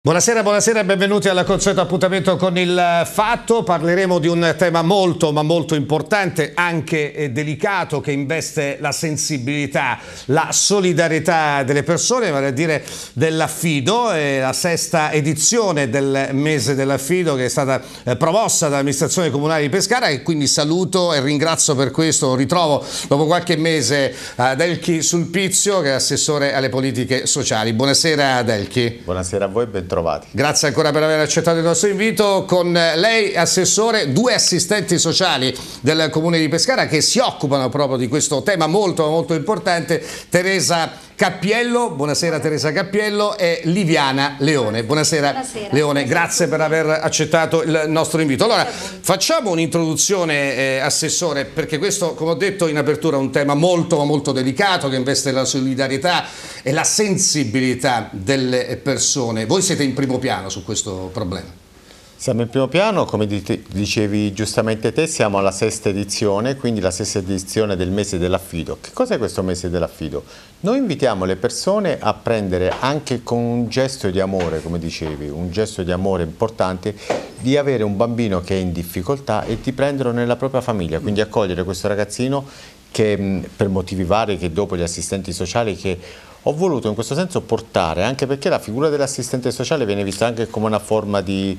Buonasera, buonasera e benvenuti al consueto appuntamento con il Fatto. Parleremo di un tema molto ma molto importante, anche delicato, che investe la sensibilità, la solidarietà delle persone, vale a dire dell'affido. È la sesta edizione del mese dell'affido che è stata promossa dall'amministrazione comunale di Pescara, e quindi saluto e ringrazio per questo. Ritrovo dopo qualche mese Adelchi Sulpizio, che è assessore alle politiche sociali. Buonasera Adelchi. Buonasera a voi, ben trovati. Grazie ancora per aver accettato il nostro invito. Con lei, assessore, due assistenti sociali del Comune di Pescara che si occupano proprio di questo tema molto molto importante: Teresa Cappiello. Buonasera Teresa Cappiello. E Liviana Leone. Buonasera, buonasera. Leone, grazie per aver accettato il nostro invito. Allora, facciamo un'introduzione, assessore, perché questo, come ho detto in apertura, è un tema molto molto delicato che investe la solidarietà e la sensibilità delle persone. Voi siete in primo piano su questo problema. Siamo in primo piano, come dicevi giustamente te, siamo alla sesta edizione, quindi la sesta edizione del mese dell'affido. Che cos'è questo mese dell'affido? Noi invitiamo le persone a prendere, anche con un gesto di amore, come dicevi, un gesto di amore importante, di avere un bambino che è in difficoltà e di prenderlo nella propria famiglia, quindi accogliere questo ragazzino che, per motivi vari, che dopo gli assistenti sociali che ho voluto in questo senso portare, anche perché la figura dell'assistente sociale viene vista anche come una forma di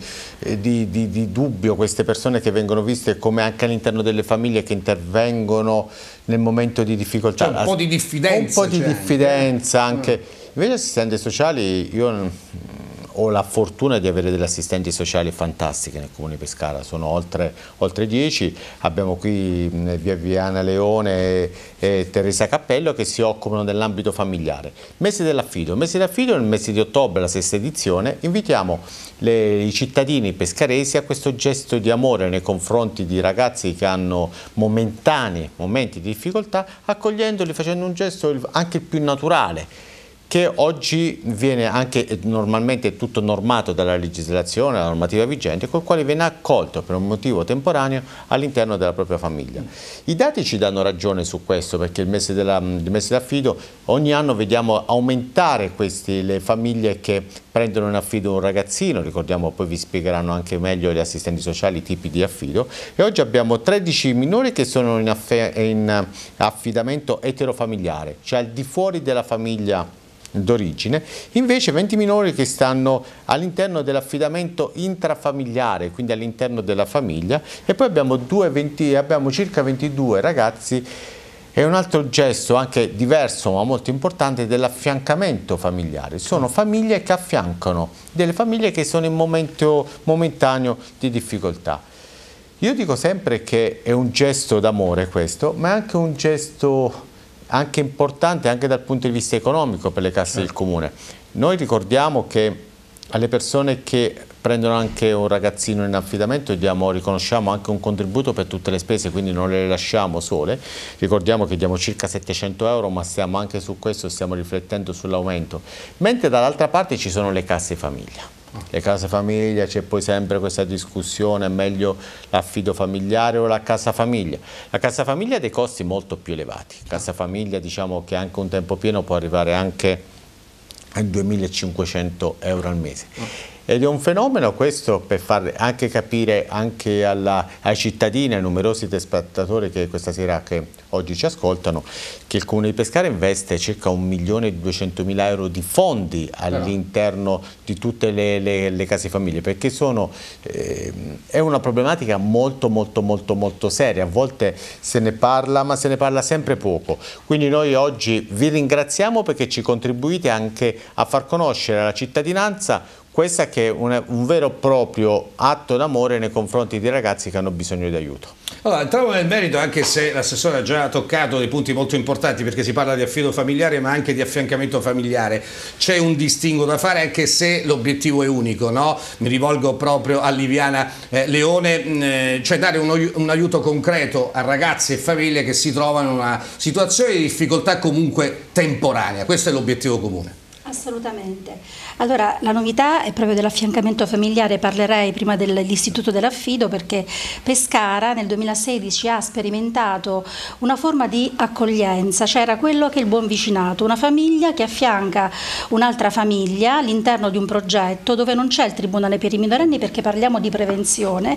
dubbio, queste persone che vengono viste come anche all'interno delle famiglie che intervengono nel momento di difficoltà. Cioè un po' di diffidenza. Un po' di diffidenza anche. Invece assistenti sociali, io ho la fortuna di avere delle assistenti sociali fantastiche nel Comune di Pescara, sono oltre 10, abbiamo qui Viviana Leone e Teresa Cappiello che si occupano dell'ambito familiare. Mese dell'affido, nel mese di ottobre, la sesta edizione, invitiamo i cittadini pescaresi a questo gesto di amore nei confronti di ragazzi che hanno momentanei momenti di difficoltà, accogliendoli, facendo un gesto anche il più naturale, che oggi viene anche normalmente tutto normato dalla legislazione, dalla normativa vigente, col quale viene accolto per un motivo temporaneo all'interno della propria famiglia. I dati ci danno ragione su questo, perché il mese dell'affido ogni anno vediamo aumentare le famiglie che prendono in affido un ragazzino, ricordiamo, poi vi spiegheranno anche meglio gli assistenti sociali i tipi di affido, e oggi abbiamo 13 minori che sono in affidamento eterofamiliare, cioè al di fuori della famiglia d'origine, invece 20 minori che stanno all'interno dell'affidamento intrafamiliare, quindi all'interno della famiglia, e poi abbiamo circa 22 ragazzi. È un altro gesto anche diverso ma molto importante dell'affiancamento familiare. Sono famiglie che affiancano delle famiglie che sono in momento momentaneo di difficoltà. Io dico sempre che è un gesto d'amore questo, ma è anche un gesto anche importante anche dal punto di vista economico per le casse del Comune. Noi ricordiamo che alle persone che prendono anche un ragazzino in affidamento riconosciamo anche un contributo per tutte le spese, quindi non le lasciamo sole. Ricordiamo che diamo circa 700 euro, ma stiamo anche su questo, stiamo riflettendo sull'aumento. Mentre dall'altra parte ci sono le casse famiglia. Le case famiglia, c'è poi sempre questa discussione, è meglio l'affido familiare o la casa famiglia. La casa famiglia ha dei costi molto più elevati. Casa famiglia, diciamo che anche un tempo pieno può arrivare anche ai 2.500 euro al mese. Ed è un fenomeno questo per far anche capire anche ai cittadini, ai numerosi telespettatori che questa sera, che oggi ci ascoltano, che il Comune di Pescara investe circa 1.200.000 euro di fondi all'interno di tutte le case famiglie, perché è una problematica molto seria. A volte se ne parla, ma se ne parla sempre poco. Quindi noi oggi vi ringraziamo perché ci contribuite anche a far conoscere alla cittadinanza questa che è un vero e proprio atto d'amore nei confronti di ragazzi che hanno bisogno di aiuto. Allora, entriamo nel merito, anche se l'assessore ha già toccato dei punti molto importanti, perché si parla di affido familiare ma anche di affiancamento familiare. C'è un distinguo da fare, anche se l'obiettivo è unico, no? Mi rivolgo proprio a Liviana Leone, cioè dare un aiuto concreto a ragazzi e famiglie che si trovano in una situazione di difficoltà comunque temporanea. Questo è l'obiettivo comune. Assolutamente. Allora, la novità è proprio dell'affiancamento familiare, parlerei prima dell'istituto dell'affido, perché Pescara nel 2016 ha sperimentato una forma di accoglienza, c'era quello che è il buon vicinato, una famiglia che affianca un'altra famiglia all'interno di un progetto dove non c'è il tribunale per i minorenni, perché parliamo di prevenzione,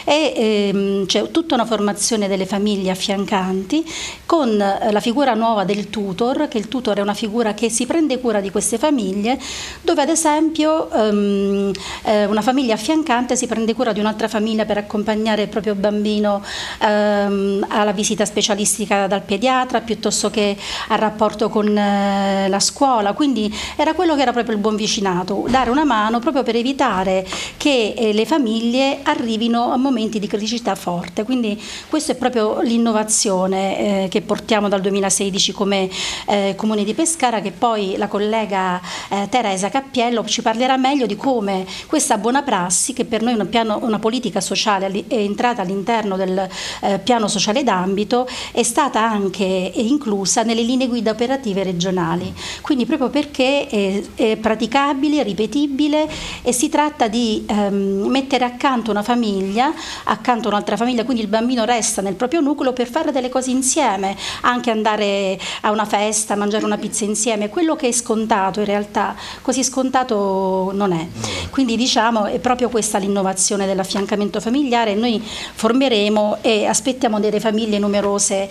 e c'è tutta una formazione delle famiglie affiancanti con la figura nuova del tutor, che il tutor è una figura che si prende cura di queste famiglie, dove ad esempio una famiglia affiancante si prende cura di un'altra famiglia per accompagnare il proprio bambino alla visita specialistica dal pediatra, piuttosto che al rapporto con la scuola. Quindi era quello che era proprio il buon vicinato, dare una mano proprio per evitare che le famiglie arrivino a momenti di criticità forte. Quindi questa è proprio l'innovazione che portiamo dal 2016 come Comune di Pescara, che poi la collega Teresa Cappiello ci parlerà meglio di come questa buona prassi, che per noi è una politica sociale, è entrata all'interno del piano sociale d'ambito, è stata anche inclusa nelle linee guida operative regionali, quindi proprio perché è praticabile, ripetibile, e si tratta di mettere accanto una famiglia, accanto un'altra famiglia, quindi il bambino resta nel proprio nucleo per fare delle cose insieme, anche andare a una festa, mangiare una pizza insieme, quello che è scontato in realtà così scontato non è. Quindi diciamo è proprio questa l'innovazione dell'affiancamento familiare. Noi formeremo e aspettiamo delle famiglie numerose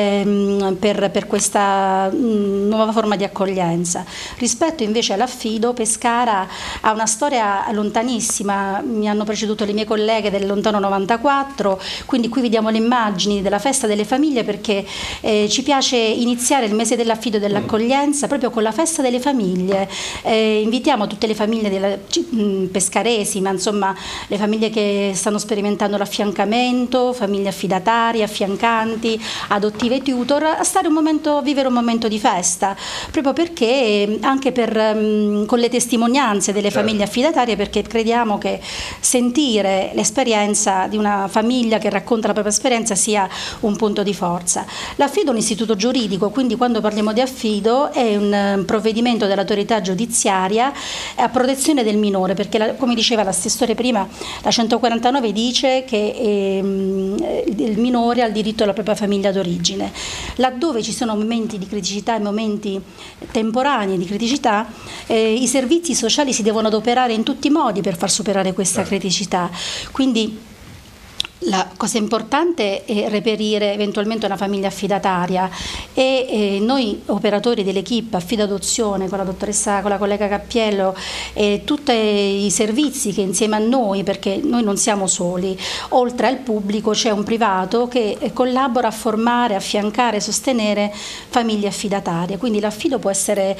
per questa nuova forma di accoglienza. Rispetto invece all'affido, Pescara ha una storia lontanissima, mi hanno preceduto le mie colleghe del lontano 94, quindi qui vediamo le immagini della festa delle famiglie, perché ci piace iniziare il mese dell'affido e dell'accoglienza proprio con la festa delle famiglie. Invitiamo tutte le famiglie pescaresi, ma insomma le famiglie che stanno sperimentando l'affiancamento, famiglie affidatarie, affiancanti, adottive, tutor, a vivere un momento di festa, proprio perché anche con le testimonianze delle famiglie affidatarie, perché crediamo che sentire l'esperienza di una famiglia che racconta la propria esperienza sia un punto di forza. L'affido è un istituto giuridico, quindi quando parliamo di affido è un provvedimento dell'autorità giudiziaria a protezione del minore, perché come diceva l'assessore prima, la 149 dice che il minore ha il diritto alla propria famiglia d'origine. Laddove ci sono momenti di criticità e momenti temporanei di criticità, i servizi sociali si devono adoperare in tutti i modi per far superare questa criticità. Quindi la cosa importante è reperire eventualmente una famiglia affidataria, e noi operatori dell'equipe Affido Adozione con la dottoressa, con la collega Cappiello, e tutti i servizi che insieme a noi, perché noi non siamo soli, oltre al pubblico c'è un privato che collabora a formare, affiancare, sostenere famiglie affidatarie. Quindi l'affido può essere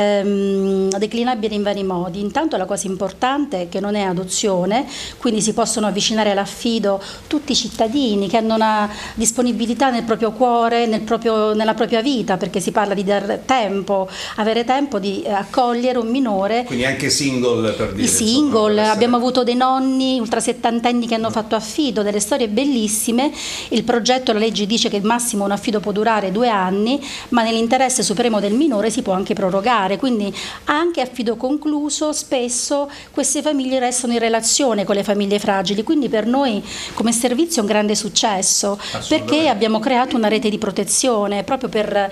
declinabile in vari modi. Intanto la cosa importante è che non è adozione, quindi si possono avvicinare all'affido tutti i cittadini che hanno una disponibilità nel proprio cuore, nella propria vita, perché si parla di avere tempo di accogliere un minore. Quindi anche single, per dire. I single, abbiamo avuto dei nonni ultrasettantenni che hanno fatto affido, delle storie bellissime. Il progetto, la legge dice che il massimo un affido può durare 2 anni, ma nell'interesse supremo del minore si può anche prorogare, quindi anche affido concluso spesso queste famiglie restano in relazione con le famiglie fragili, quindi per noi come servizio è un grande successo, perché abbiamo creato una rete di protezione proprio per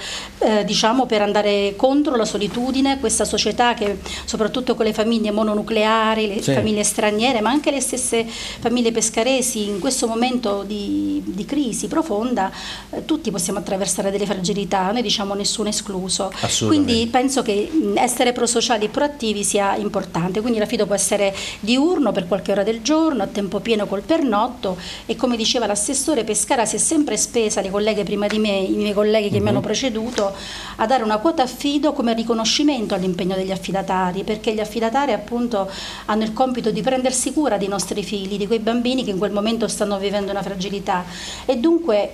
andare contro la solitudine, questa società che soprattutto con le famiglie mononucleari, le famiglie straniere, ma anche le stesse famiglie pescaresi in questo momento di crisi profonda, tutti possiamo attraversare delle fragilità, noi diciamo nessuno escluso, quindi penso che essere prosociali e proattivi sia importante. Quindi l'affido può essere diurno per qualche ora del giorno, a tempo pieno col pernotto, e come diceva l'assessore, Pescara si è sempre spesa, le colleghe prima di me, i miei colleghi che mi hanno preceduto, a dare una quota affido come riconoscimento all'impegno degli affidatari, perché gli affidatari appunto hanno il compito di prendersi cura dei nostri figli, di quei bambini che in quel momento stanno vivendo una fragilità, e dunque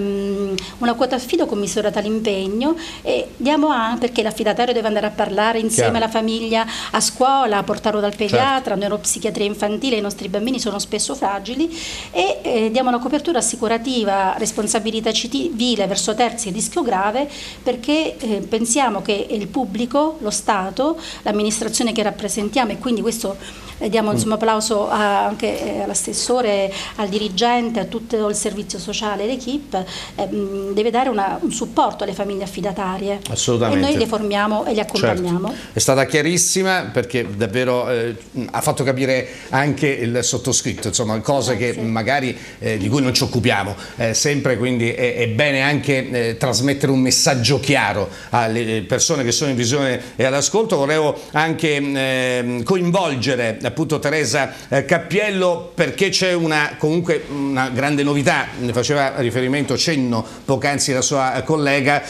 una quota affido commisurata all'impegno, e diamo perché l'affidatario deve andare a parlare insieme alla famiglia a scuola, a portarlo dal pediatra, neuropsichiatria infantile, i nostri bambini sono spesso fragili, e e diamo una copertura assicurativa, responsabilità civile verso terzi a rischio grave, perché pensiamo che il pubblico, lo Stato, l'amministrazione che rappresentiamo, e quindi questo diamo insomma applauso anche all'assessore, al dirigente, a tutto il servizio sociale, l'equipe, deve dare un supporto alle famiglie affidatarie. Assolutamente. E noi le formiamo e le accompagniamo. Certo. È stata chiarissima, perché davvero ha fatto capire anche il sottoscritto, insomma, cose che magari di cui non ci occupiamo sempre, quindi è bene anche trasmettere un messaggio chiaro alle persone che sono in visione e all'ascolto. Volevo anche coinvolgere appunto Teresa Cappiello, perché c'è comunque una grande novità, ne faceva riferimento, cenno poc'anzi la sua collega,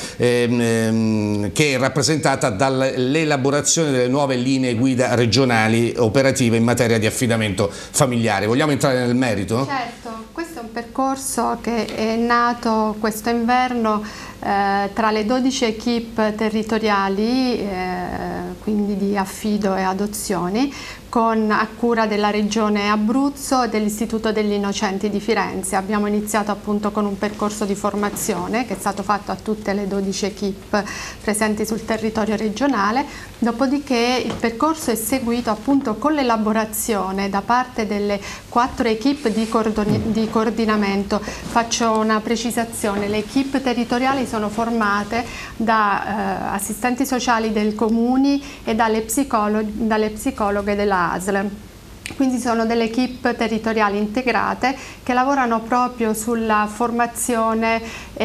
che è rappresentata dall'elaborazione delle nuove linee guida regionali operative in materia di affidamento familiare. Vogliamo entrare nel merito? Certo, questo è un percorso che è nato questo inverno tra le 12 equip territoriali, quindi di affido e adozioni, a cura della Regione Abruzzo e dell'Istituto degli Innocenti di Firenze. Abbiamo iniziato appunto con un percorso di formazione che è stato fatto a tutte le 12 equip presenti sul territorio regionale, dopodiché il percorso è seguito appunto con l'elaborazione da parte delle 4 equip di coordinamento. Faccio una precisazione: le equip territoriali sono formate da assistenti sociali dei comuni e dalle psicologhe della ASL. Quindi sono delle equip territoriali integrate che lavorano proprio sulla formazione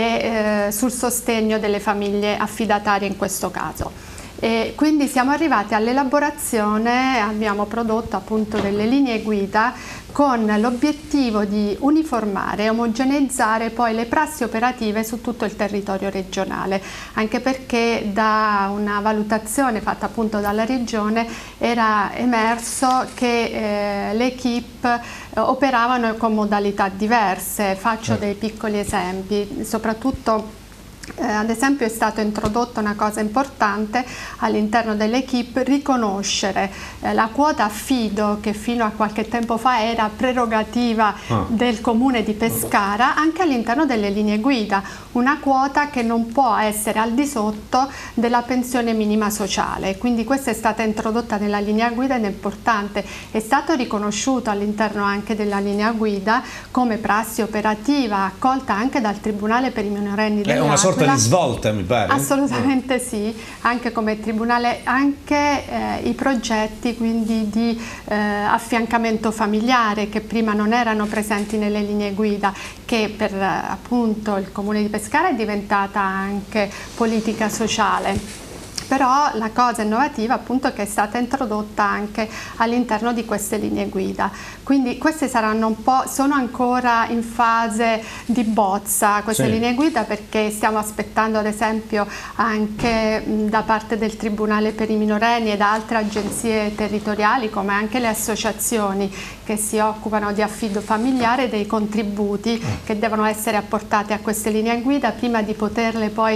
e sul sostegno delle famiglie affidatarie in questo caso. E quindi siamo arrivati all'elaborazione, abbiamo prodotto appunto delle linee guida con l'obiettivo di uniformare e omogeneizzare poi le prassi operative su tutto il territorio regionale, anche perché da una valutazione fatta appunto dalla Regione era emerso che le equip operavano con modalità diverse. Faccio dei piccoli esempi, soprattutto ad esempio è stata introdotta una cosa importante all'interno dell'equipe: riconoscere la quota affido, che fino a qualche tempo fa era prerogativa del comune di Pescara, anche all'interno delle linee guida, una quota che non può essere al di sotto della pensione minima sociale. Quindi questa è stata introdotta nella linea guida ed è importante, è stato riconosciuto all'interno anche della linea guida come prassi operativa accolta anche dal Tribunale per i minorenni dell'Aquila. Una sorta di svolta, mi pare. Assolutamente sì, anche come tribunale, anche i progetti quindi di affiancamento familiare, che prima non erano presenti nelle linee guida, che per appunto il Comune di Pescara è diventata anche politica sociale. Però la cosa innovativa appunto è che è stata introdotta anche all'interno di queste linee guida. Quindi queste saranno un po', sono ancora in fase di bozza queste linee guida, perché stiamo aspettando ad esempio anche da parte del Tribunale per i minorenni e da altre agenzie territoriali, come anche le associazioni che si occupano di affido familiare, dei contributi che devono essere apportati a queste linee guida prima di poterle poi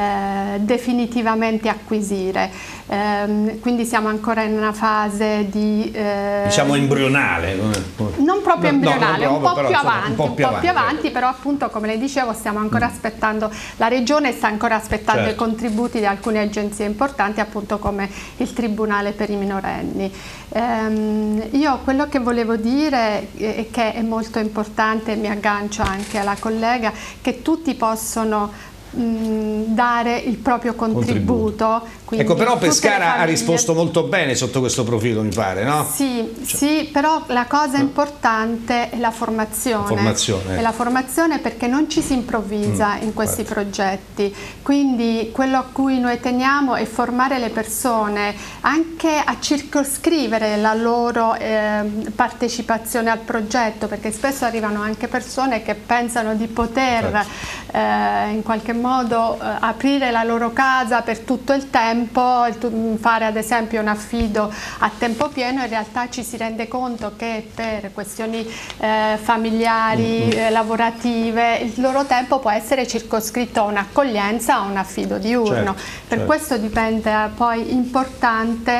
definitivamente acquisire. Quindi siamo ancora in una fase di diciamo embrionale, non proprio embrionale, un po' più avanti, però appunto come le dicevo stiamo ancora aspettando, la Regione sta ancora aspettando i contributi di alcune agenzie importanti, appunto come il Tribunale per i minorenni. Io quello che volevo dire è che è molto importante, mi aggancio anche alla collega, che tutti possono dare il proprio contributo. Ecco, però Pescara ha risposto molto bene sotto questo profilo, mi pare, no? Sì, però la cosa importante è la formazione. È la formazione, perché non ci si improvvisa in questi progetti. Quindi quello a cui noi teniamo è formare le persone anche a circoscrivere la loro partecipazione al progetto, perché spesso arrivano anche persone che pensano di poter in qualche modo modo aprire la loro casa per tutto il tempo, fare ad esempio un affido a tempo pieno, in realtà ci si rende conto che per questioni familiari, lavorative, il loro tempo può essere circoscritto a un'accoglienza, a un affido diurno. Per questo dipende poi importante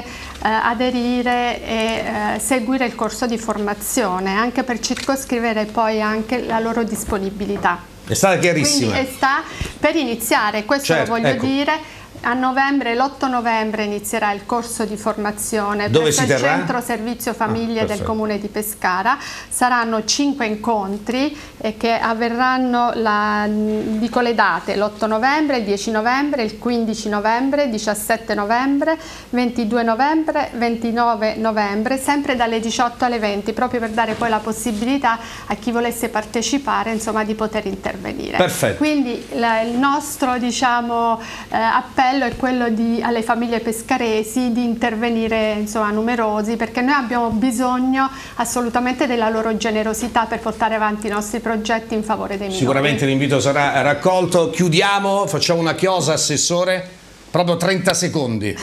aderire e seguire il corso di formazione, anche per circoscrivere poi anche la loro disponibilità. È stata chiarissima. Quindi sta per iniziare, questo lo voglio dire. A novembre, l'8 novembre inizierà il corso di formazione presso il Centro Servizio Famiglie del Comune di Pescara. Saranno 5 incontri che avverranno, dico le date, l'8 novembre, il 10 novembre, il 15 novembre, 17 novembre, 22 novembre, 29 novembre, sempre dalle 18 alle 20, proprio per dare poi la possibilità a chi volesse partecipare, insomma, di poter intervenire. Perfetto. Quindi il nostro, diciamo, appello è quello alle famiglie pescaresi di intervenire, insomma, numerosi, perché noi abbiamo bisogno assolutamente della loro generosità per portare avanti i nostri progetti in favore dei minori. Sicuramente l'invito sarà raccolto. Chiudiamo, facciamo una chiosa, Assessore, proprio 30 secondi.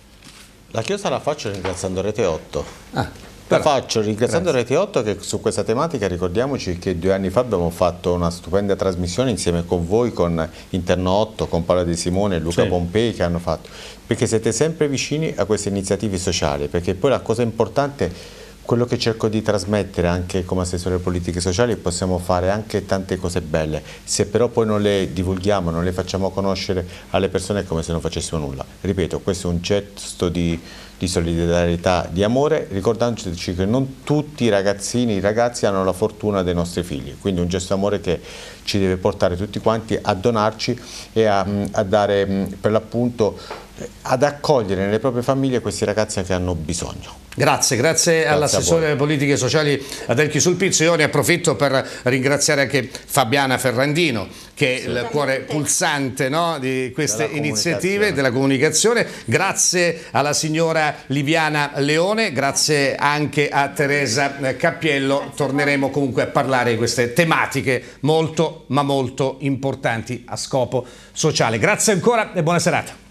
La chiosa la faccio ringraziando Rete 8. La faccio ringraziando Rete 8, che su questa tematica ricordiamoci che 2 anni fa abbiamo fatto una stupenda trasmissione insieme con voi, con Interno 8, con Paola De Simone e Luca Pompei, che hanno fatto, perché siete sempre vicini a queste iniziative sociali, perché poi la cosa importante, quello che cerco di trasmettere anche come assessore alle politiche sociali, possiamo fare anche tante cose belle, se però poi non le divulghiamo, non le facciamo conoscere alle persone, è come se non facessimo nulla. Ripeto, questo è un gesto di solidarietà, di amore, ricordandoci che non tutti i ragazzi hanno la fortuna dei nostri figli, quindi un gesto d'amore che ci deve portare tutti quanti a donarci e a dare, per l'appunto, ad accogliere nelle proprie famiglie questi ragazzi che hanno bisogno. Grazie all'assessore alle politiche sociali Adelchi Sulpizio. Io ne approfitto per ringraziare anche Fabiana Ferrandino, che è il cuore pulsante, no, di queste iniziative della comunicazione. Grazie alla signora Liviana Leone, grazie anche a Teresa Cappiello. Torneremo comunque a parlare di queste tematiche molto ma molto importanti a scopo sociale. Grazie ancora e buona serata.